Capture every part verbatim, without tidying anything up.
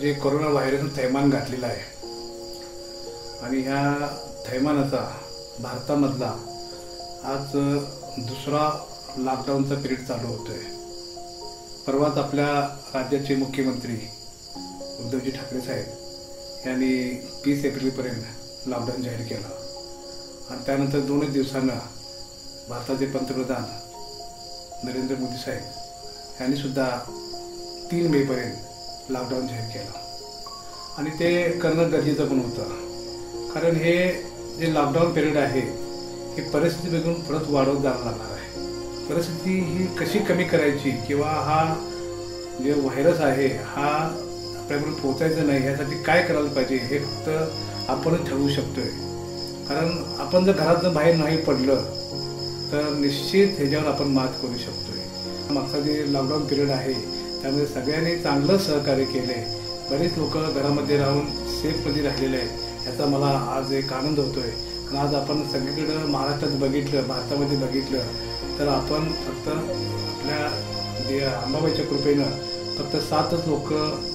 जे कोरोना व्हायरसनं थैमान घातलेलं आहे आणि ह्या थैमानाचा भारतामधला आज दुसरा लॉकडाऊनचा पिरियड चालू होतोय। परवाच आपल्या राज्याचे मुख्यमंत्री उद्धवजी ठाकरे साहेब यांनी तीस एप्रिलपर्यंत लॉकडाऊन जाहीर केला आणि त्यानंतर दोनच दिवसांना भारताचे पंतप्रधान नरेंद्र मोदी साहेब यांनी सुद्धा तीन मे पर्यंत लॉकडाऊन जाहीर केला आणि ते करणं गरजेचं पण होतं, कारण हे जे लॉकडाऊन पिरियड आहे ही परिस्थिती बघून परत वाढवत जाणं लागणार आहे। परिस्थिती ही कशी कमी करायची किंवा हा जे व्हायरस आहे हा आपल्यापर्यंत पोहोचायचं नाही यासाठी काय करायला पाहिजे हे फक्त आपणच ठरवू शकतोय। कारण आपण जर घरातून बाहेर नाही पडलं तर निश्चित ह्याच्यावर आपण मात करू शकतोय। मागचा जे लॉकडाऊन पिरियड आहे त्यामध्ये सगळ्यांनी चांगलं सहकार्य केले। बरेच लोक घरामध्ये राहून सेफमध्ये राहिलेले आहेत, याचा मला आज एक आनंद होतोय। कारण आज आपण सगळीकडं महाराष्ट्रात बघितलं, भारतामध्ये बघितलं तर आपण फक्त आपल्या जे अंबाबाईच्या कृपेनं फक्त सातच लोक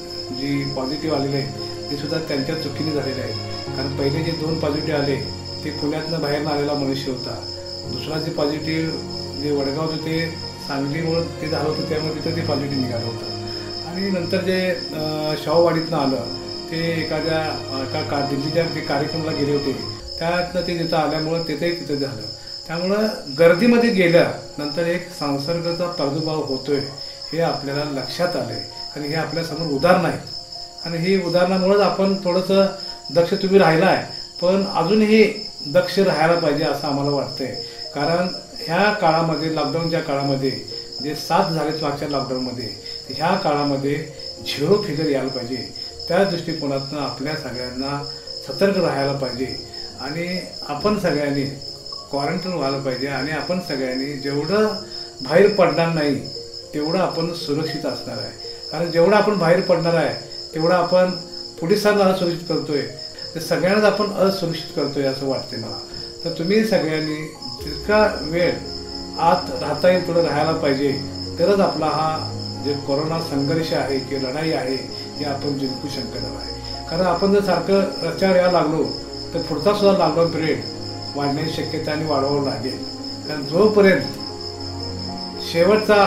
जी पॉझिटिव्ह आलेले आहेत ते सुद्धा त्यांच्या चुकीने झालेले आहेत। कारण पहिले जे दोन पॉझिटिव्ह आले ते पुण्यातनं बाहेरनं आलेला मनुष्य होता, दुसरा जे पॉझिटिव्ह जे वडगाव होते ते सांगलीमुळं ते झालं होतं, त्यामुळे तिथं ते पॉझिटिव्ह निघालं होतं। आणि नंतर जे शाहूवाडीतनं आलं ते एखाद्या एका का दिल्लीच्या ते कार्यक्रमाला गेले होते, त्यातनं ते तिथं आल्यामुळं तिथंही तिथं झालं। त्यामुळं गर्दीमध्ये गेल्यानंतर एक संसर्गाचा प्रादुर्भाव होतोय हे आपल्याला लक्षात आलं आहे। आणि हे आपल्यासमोर उदाहरण आहे आणि हे उदाहरणामुळेच आपण थोडंसं दक्ष तुम्ही राहिला आहे, पण अजूनही दक्ष राहायला पाहिजे असं आम्हाला वाटतंय। कारण ह्या काळामध्ये लॉकडाऊनच्या काळामध्ये जे साथ झालेत मागच्या लॉकडाऊनमध्ये ह्या काळामध्ये झिरो फिगर यायला पाहिजे, त्या दृष्टिकोनातून आपल्या सगळ्यांना सतर्क राहायला पाहिजे आणि आपण सगळ्यांनी क्वारंटाईन व्हायला पाहिजे आणि आपण सगळ्यांनी जेवढं बाहेर पडणार नाही तेवढं आपण सुरक्षित असणार आहे। कारण जेवढं आपण बाहेर पडणार आहे तेवढं आपण पोलिसांना सुरक्षित करतोय, ते सगळ्यांनाच आपण असुरक्षित करतोय असं वाटते मला। तर तुम्ही सगळ्यांनी जितका वेळ आत राहता येईल थोडं राहायला पाहिजे, तरच आपला हा जे कोरोना संघर्ष आहे किंवा लढाई आहे हे आपण जिंकू शकणार आहे। कारण आपण जर सारखं रस्त्यावर यायला लागलो तर पुढचा सुद्धा लॉकडाऊन पिरियड वाढण्याची शक्यता आणि वाढवावं लागेल। कारण जोपर्यंत शेवटचा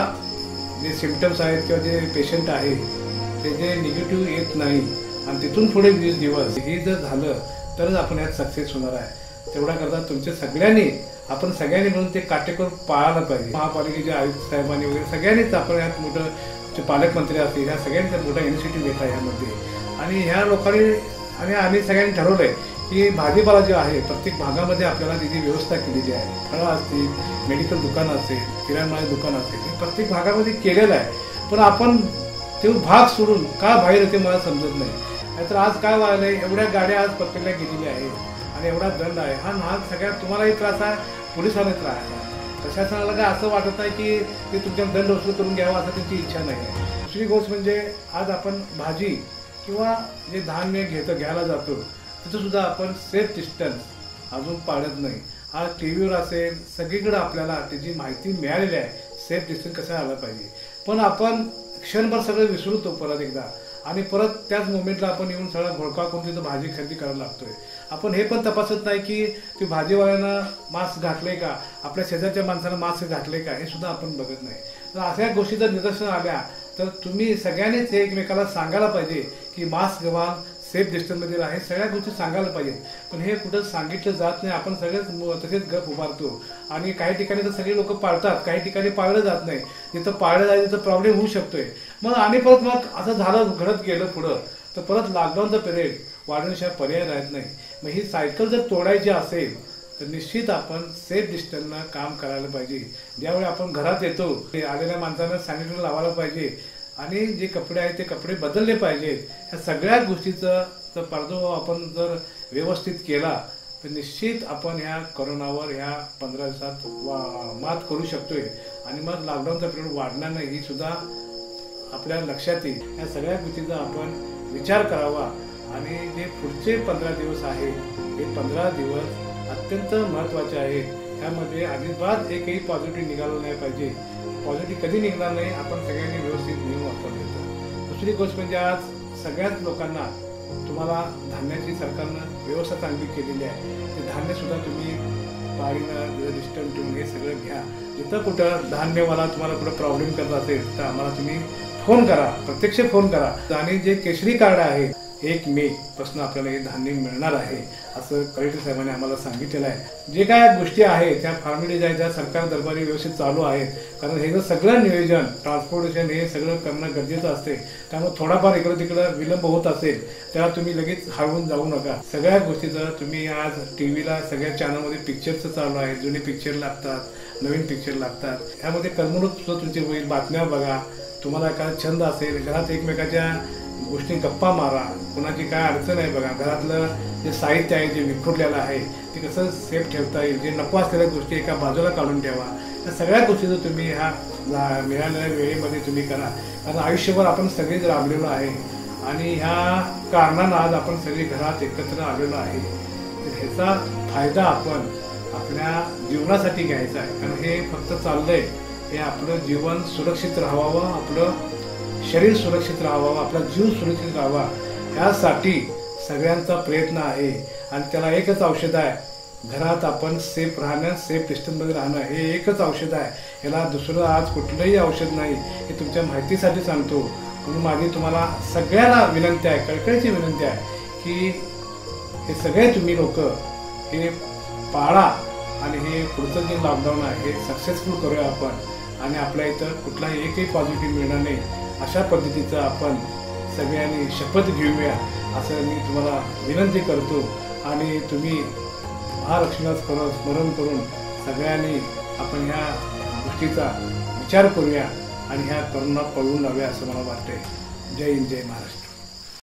जे सिम्पटम्स आहेत किंवा जे पेशंट आहे ते जे निगेटिव्ह येत नाही आणि तिथून पुढे वीस दिवस हे जर झालं तरच आपण यात सक्सेस होणार आहे। तेवढा करता तुमच्या सगळ्यांनी आपण सगळ्यांनी म्हणून ते काटेकोर पाळायला पाहिजे। महापालिकेचे आयुक्त साहेबांनी वगैरे सगळ्यांनीच आपण यात मोठं पालकमंत्री असतील ह्या सगळ्यांनी मोठा इनिशिएटिव्ह घेतला यामध्ये। आणि ह्या लोकांनी आणि आम्ही सगळ्यांनी ठरवलंय की भाजीपाला जे आहे प्रत्येक भागामध्ये आपल्याला तिची व्यवस्था केलेली आहे। फळं असतील, मेडिकल दुकानं असतील, किराणा दुकान असतील, हे प्रत्येक भागामध्ये केलेलं आहे। पण आपण ते भाग सोडून का बाहेर येते मला समजत नाही। नाहीतर आज काय व्हायला आहे, एवढ्या गाड्या आज पकडल्या गेलेल्या आहेत आणि एवढा दंड आहे, हा नाग सगळ्यात तुम्हालाही त्रास आहे, पोलिसांना त्रास आहे। प्रशासनाला काय असं वाटत नाही की ते तुमच्या दंड वसूल करून घ्यावा असं त्यांची इच्छा नाही आहे। दुसरी गोष्ट म्हणजे आज आपण भाजी किंवा जे धान्य घेतो घ्यायला जातो तिथं सुद्धा आपण सेफ डिस्टन्स अजून पाळत नाही। आज टी व्हीवर असेल सगळीकडे आपल्याला त्याची माहिती मिळालेली आहे सेफ डिस्टन्स कसं आलं पाहिजे, पण आपण क्षणभर सगळं विसरतो परत एकदा आणि परत त्याच मोमेंटला आपण येऊन सगळा घोळका करून तिथं भाजी खरेदी करायला लागतोय। आपण हे पण तपासत नाही की ते भाजीवाल्यानं मास्क घातले का, आपल्या शेजारच्या माणसानं मास्क घातले का, हे सुद्धा आपण बघत नाही। तर अशा गोष्टी जर निदर्शन आल्या तर तुम्ही सगळ्यांनीच हे एकमेकाला सांगायला पाहिजे की मास्क घाल, सेफ डिस्टन्समध्ये राहा, हे सगळ्या गोष्टी सांगायला पाहिजेत। पण हे कुठं सांगितलं जात नाही, आपण सगळेच तसेच गप उभारतो आणि काही ठिकाणी तर सगळे लोक पाळतात, काही ठिकाणी पाळलं जात नाही। जिथं पाळलं जाईल तिथं प्रॉब्लेम होऊ शकतोय। मग आणि परत मग असं झालं घडत गेलं पुढं तर परत लॉकडाऊनचा पिरियड वाढवण्याशिवाय पर्याय राहत नाही। मग ही सायकल जर तोडायची असेल तर निश्चित आपण सेफ डिस्टन्सनं काम करायला पाहिजे। ज्यावेळी आपण घरात येतो आलेल्या माणसांना सॅनिटायझर लावायला पाहिजे आणि जे कपडे आहेत ते कपडे बदलले पाहिजेत। ह्या सगळ्या गोष्टीचं जर प्रादुर्भाव आपण जर व्यवस्थित केला तर निश्चित आपण ह्या कोरोनावर ह्या पंधरा दिवसात मात करू शकतोय आणि मग लॉकडाऊनचा पिरियड वाढणार नाही ही सुद्धा आपल्या लक्षात येईल। या सगळ्या गोष्टीचा आपण विचार करावा आणि जे पुढचे पंधरा दिवस आहेत हे पंधरा दिवस अत्यंत महत्त्वाचे आहेत। त्यामध्ये अजिबात एकही पॉझिटिव्ह निघालं नाही पाहिजे। पॉझिटिव्ह कधी निघणार नाही, आपण सगळ्यांनी व्यवस्थित नियम वापरले तर। दुसरी गोष्ट म्हणजे आज सगळ्याच लोकांना तुम्हाला धान्याची सरकारनं व्यवस्था चांगली केलेली आहे. ते धान्यसुद्धा तुम्ही पाळीनं डिस्टन्स ठेवून हे सगळं घ्या. जिथं कुठं धान्य मला तुम्हाला कुठं प्रॉब्लेम करत असेल तर आम्हाला तुम्ही फोन करा, प्रत्यक्ष फोन करा. आणि जे केशरी कार्ड आहे एक मे पासून आपल्याला हे धान्य मिळणार आहे असं कलेक्टर साहेबांनी आम्हाला सांगितलेलं आहे. जे काय गोष्टी आहेत त्या फॉर्मॅलिटीज आहेत त्या सरकार दरबारी व्यवस्थित चालू आहेत. कारण हे जर सगळं नियोजन ट्रान्सपोर्टेशन हे सगळं करणं गरजेचं असते. त्यामुळे थोडाफार इकडं तिकडं विलंब होत असेल तेव्हा तुम्ही लगेच हरवून जाऊ नका. सगळ्या गोष्टीचं तुम्ही आज टी व्हीला सगळ्या चॅनलमध्ये पिक्चरचं चालू आहे. जुने पिक्चर लागतात, नवीन पिक्चर लागतात. ह्यामध्ये करमणूक सुद्धा तुमची होईल. बातम्या बघा, तुम्हाला एखादा छंद असेल, घरात एकमेकाच्या गोष्टी गप्पा मारा. कुणाची काय अडचण आहे बघा, घरातलं जे साहित्य आहे जे विखुरलेलं आहे ते कसं सेफ ठेवता येईल, जे नको असलेल्या गोष्टी एका बाजूला काढून ठेवा. या सगळ्या गोष्टीचं तुम्ही ह्या मिळालेल्या वेळेमध्ये तुम्ही करा. कारण आयुष्यभर आपण सगळेच राबलेलो आहे आणि ह्या कारणानं आज आपण सगळे घरात एकत्र आलेलो आहे. तर ह्याचा फायदा आपण आपल्या जीवनासाठी घ्यायचा आहे. कारण हे फक्त चाललंय हे आपलं जीवन सुरक्षित राहावं, आपलं शरीर सुरक्षित राहावं, आपला जीव सुरक्षित राहावा ह्यासाठी सगळ्यांचा प्रयत्न आहे. आणि त्याला एकच औषध आहे, घरात आपण सेफ राहणं, सेफ डिस्टन्समध्ये राहणं हे एकच औषध आहे. याला दुसरं आज कुठलंही औषध नाही. हे तुमच्या माहितीसाठी सांगतो. म्हणून माझी तुम्हाला सगळ्यांना विनंती आहे, कळकळीची विनंती आहे की हे सगळे तुम्ही लोक हे पाळा आणि हे पुढचं जे लॉकडाऊन आहे हे सक्सेसफुल करूया आपण. आणि आपल्या इथं कुठलाही एकही पॉझिटिव्ह मिळणार नाही अशा पद्धतीचं आपण सगळ्यांनी शपथ घेऊया असं मी तुम्हाला विनंती करतो. आणि तुम्ही महालक्ष्मीला स्मरण करून सगळ्यांनी आपण ह्या गोष्टीचा विचार करूया आणि ह्या करोना पळवून लावूया असं मला वाटते. जय हिंद, जय महाराष्ट्र.